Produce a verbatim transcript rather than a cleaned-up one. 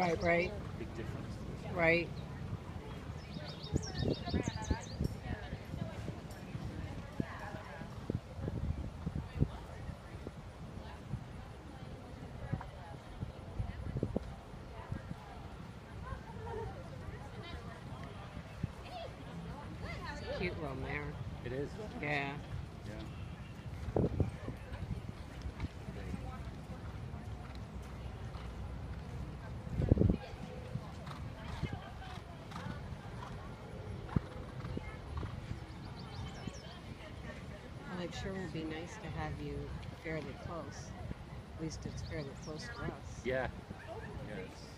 Right, right, Big difference. right. It's a cute little mare. It is. Yeah. Yeah. Well, it sure would be nice to have you fairly close. At least it's fairly close for us. Yeah. Yeah. It's